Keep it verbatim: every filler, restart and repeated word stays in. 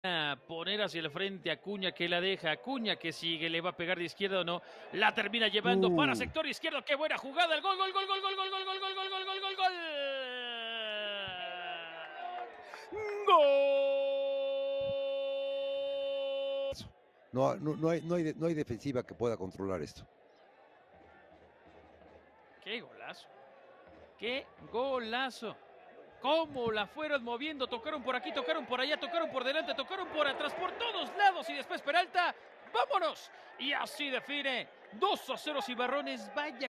a poner hacia el frente a Acuña, que la deja, Acuña que sigue, le va a pegar de izquierda o no, la termina llevando para Uh, sector izquierdo, qué buena jugada, el gol, gol, gol, gol, gol, gol, gol, gol, gol, gol, gol, gol, gol, gol. no, no, no, hay, no, hay, no hay defensiva que pueda controlar esto. Qué golazo, qué golazo. Cómo la fueron moviendo, tocaron por aquí, tocaron por allá, tocaron por delante, tocaron por atrás, por todos lados y después Peralta, vámonos. Y así define dos a cero Cimarrones, vaya